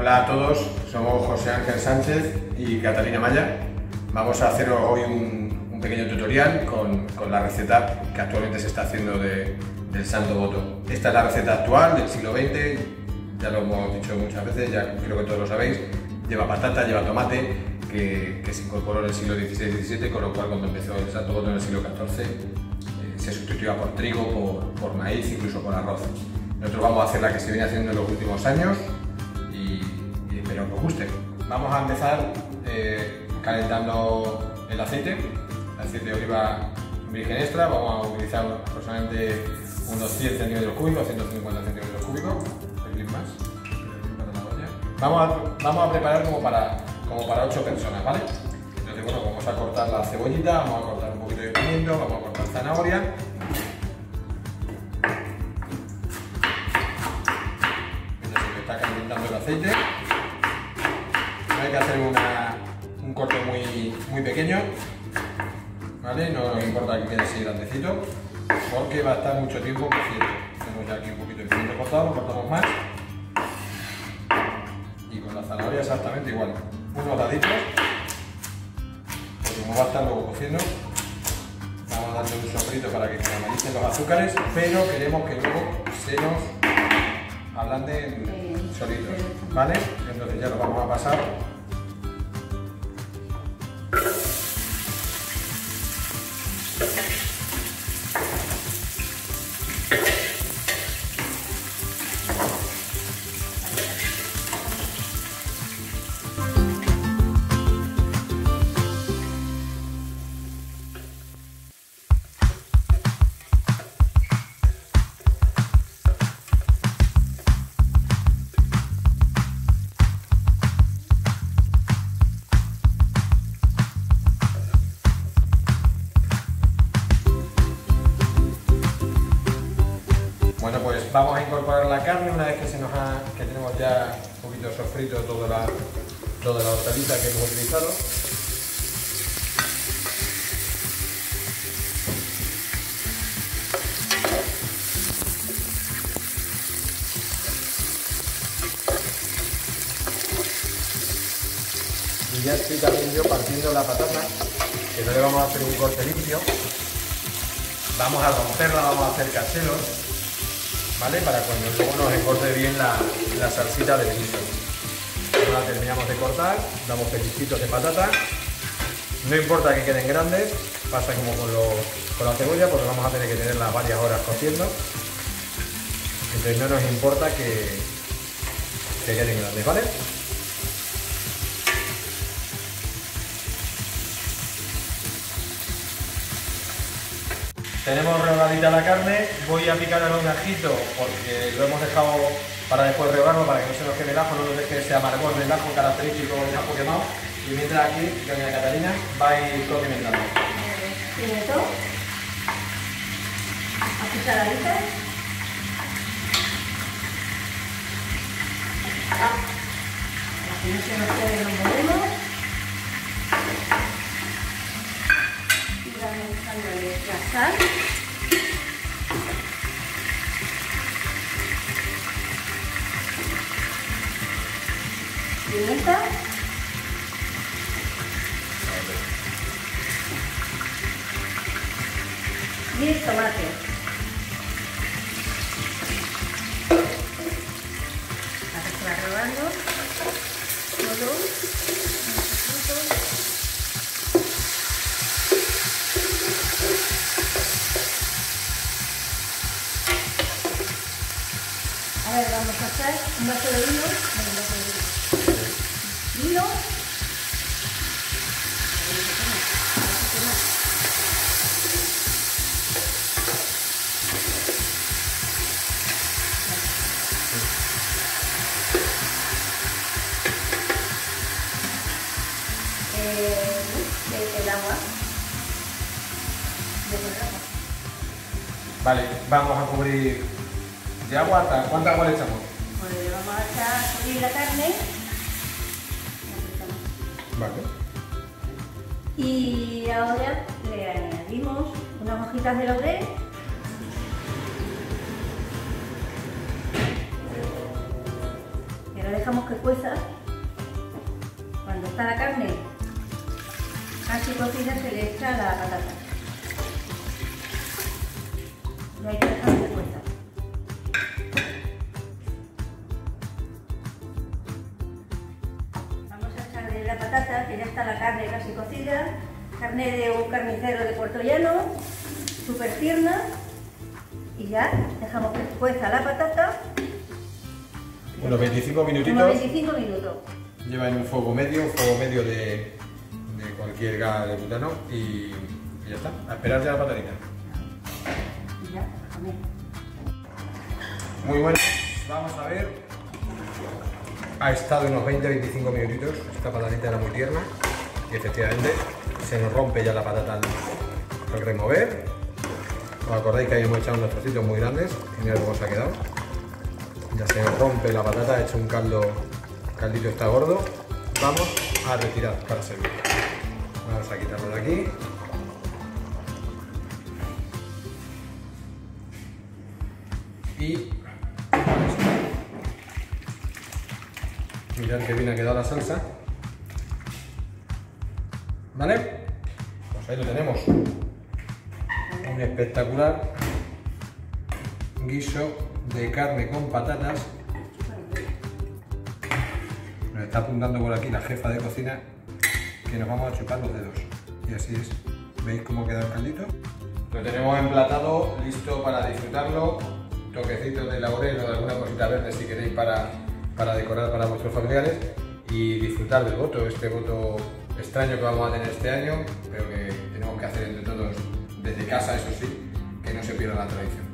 Hola a todos, somos José Ángel Sánchez y Catalina Maya. Vamos a hacer hoy un pequeño tutorial con la receta que actualmente se está haciendo del Santo Voto. Esta es la receta actual del siglo XX, ya lo hemos dicho muchas veces, ya creo que todos lo sabéis. Lleva patata, lleva tomate, que se incorporó en el siglo XVI-XVII, con lo cual cuando empezó el Santo Voto en el siglo XIV se sustituía por trigo, por maíz, incluso por arroz. Nosotros vamos a hacer la que se viene haciendo en los últimos años y espero que os guste. Vamos a empezar calentando el aceite de oliva virgen extra. Vamos a utilizar aproximadamente unos 100 centímetros cúbicos, 150 centímetros cúbicos, un más. Vamos a preparar como para 8 personas, ¿vale? Entonces, bueno, vamos a cortar la cebollita, vamos a cortar un poquito de pimiento, vamos a cortar zanahoria. Entonces, se está calentando el aceite. No hay que hacer un corte muy pequeño, ¿vale? No nos importa que quede así grandecito, porque va a estar mucho tiempo cociendo. Tenemos ya aquí un poquito de pimiento cortado, lo cortamos más. Y con la zanahoria exactamente igual, unos daditos, porque como va a estar luego cociendo, vamos a darle un sofrito para que caramelicen los azúcares, pero queremos que luego se nos ablanden solitos, ¿vale? Entonces ya los vamos a pasar. Bueno, pues vamos a incorporar la carne una vez que tenemos ya un poquito sofrito toda la hortaliza que hemos utilizado. Y ya estoy también yo partiendo la patata, que no le vamos a hacer un corte limpio. Vamos a romperla, vamos a hacer cachelos, ¿vale? Para cuando luego nos engorde bien la salsita del guiso. Ahora la terminamos de cortar, damos pellizquitos de patata. No importa que queden grandes, pasa como con la cebolla, porque vamos a tener que tenerlas varias horas cociendo. Entonces no nos importa que queden grandes, ¿vale? Tenemos rehogadita la carne, voy a picar el ajito porque lo hemos dejado para después rehogarlo, para que no se nos quede el ajo, no nos deje ese amargor del ajo característico del ajo quemado. Y mientras aquí, doña Catalina va a ir condimentando. Pimiento, a cucharadita, para que no se nos quede, lo movemos y vamos echándole la sal, pimienta y el tomate. Ahora se va robando todo. A ver, vamos a hacer un vaso de vino. Vino. El agua. Vale, vamos a cubrir de agua. ¿Cuánta agua le echamos? Pues le vamos a echar a cubrir la carne. Vale. Y ahora le añadimos unas hojitas de laurel. Y ahora le dejamos que cueza. Cuando está la carne casi cocida se le echa la patata. Y hay que dejar que cueza. Vamos a echarle la patata, que ya está la carne casi cocida. Carne de un carnicero de Puerto Llano, súper tierna. Y ya dejamos que cueza la patata. Unos 25 minutitos. Unos 25 minutos. Lleva en un fuego medio de cualquier gas de butano y ya está. A esperar ya la patatita. Y ya, déjame. Muy bueno. Vamos a ver. Ha estado unos 20-25 minutitos. Esta patatita era muy tierna y efectivamente se nos rompe ya la patata al remover. ¿Os acordáis que habíamos echado unos trocitos muy grandes? Y mirad cómo se ha quedado. Ya se nos rompe la patata, ha hecho un caldo, el caldito está gordo. Vamos a retirar para servir. Vamos a quitarlo de aquí. Y mirad que bien ha quedado la salsa. ¿Vale? Pues ahí lo tenemos. Un espectacular guiso de carne con patatas. Nos está apuntando por aquí la jefa de cocina que nos vamos a chupar los dedos. Y así es. ¿Veis cómo queda el caldito? Lo tenemos emplatado, listo para disfrutarlo. Toquecitos de laurel o de alguna cosita verde si queréis para decorar para vuestros familiares. Y disfrutar del voto, este voto extraño que vamos a tener este año, pero que tenemos que hacer entre todos desde casa, eso sí, que no se pierda la tradición.